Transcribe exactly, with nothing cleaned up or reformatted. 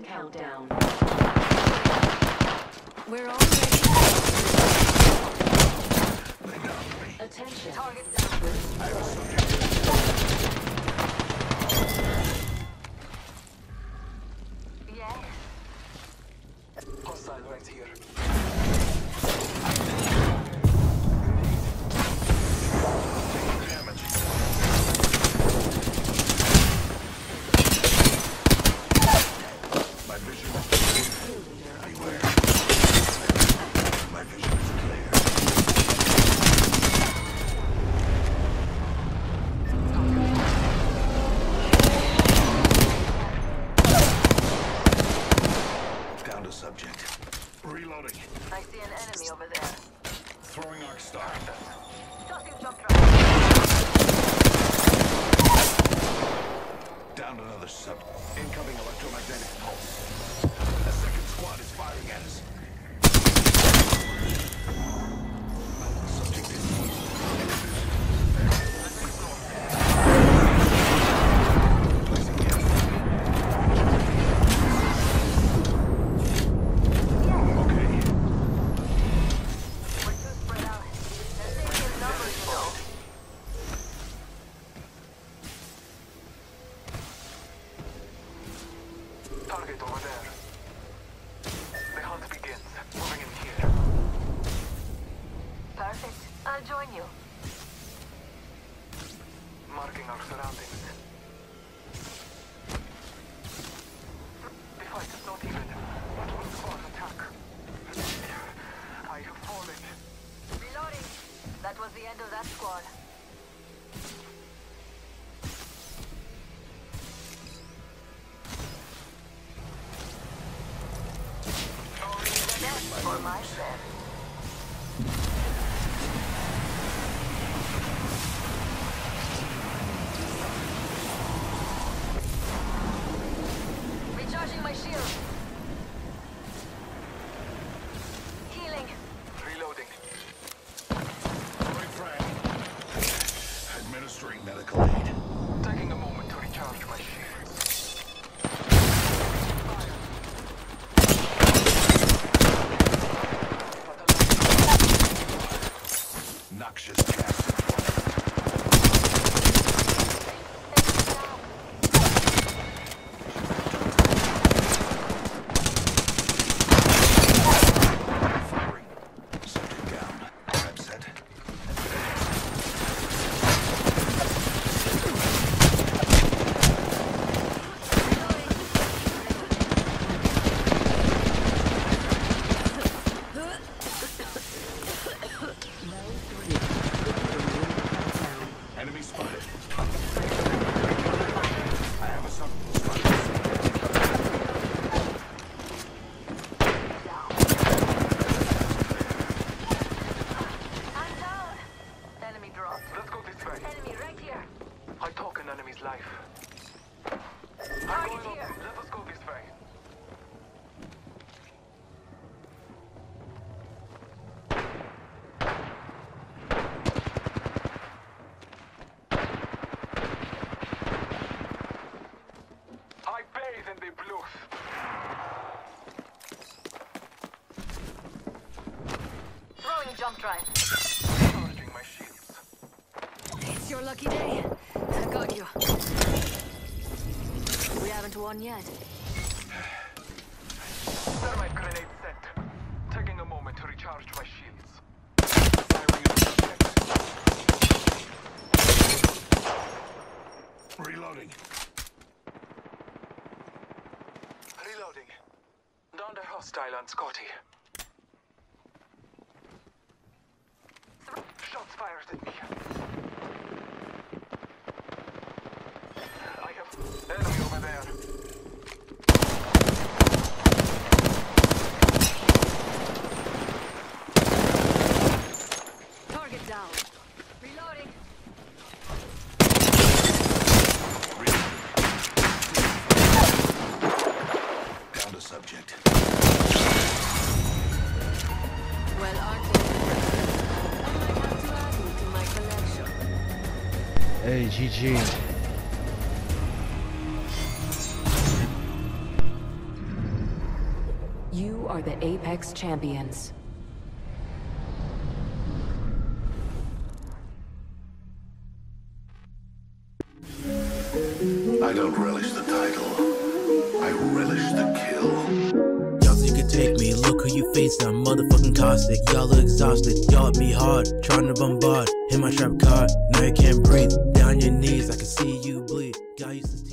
Ring countdown. We're all ready. Attention. Target down. I have a subject. Yes. Hostile right here. Damage. My vision is everywhere. My vision is clear. Down to subject. Reloading. I see an enemy over there. Throwing arc star. Tossing jump drive. Down another sub. Incoming electromagnetic pulse. A second squad is firing at us. Subject is placing gas. Okay. We're too spread out. They're taking numbers, you know. Target over there. The hunt begins. Moving in here. Perfect. I'll join you. Marking our surroundings. The fight is not even. But one squad attack. I have fallen. Reloading. That was the end of that squad. For my share. Recharging my shield. Healing. Reloading. Point frag. Administering medical aid. Taking a moment to recharge my shields. Noxious gas. Firing. Subject down. Trap set. Enemy spotted. I have a sub. I'm down. Enemy dropped. Let's go this way. Enemy right here. I talk an enemy's life. I'm Target going here. up. Let us go this way. I bathe in the blues. Throwing jump drive. Charging my shields. It's your lucky day. I got you. We haven't won yet. Thermite grenade set. Taking a moment to recharge my shields. Firing at subject. Reloading. Reloading. Down the hostile on Scotty. Shots fired at me. I have enemy over there. Target down. Reloading. Down to subject. Well, aren't they? I might have to add you to my collection. Hey, G G. You are the Apex Champions. I don't relish the title. I relish the kill. Y'all think you can take me, look who you face, I'm motherfucking caustic. Y'all are exhausted, y'all hit me hard, trying to bombard, hit my trap card, now you can't breathe, down your knees, I can see you bleed. God used to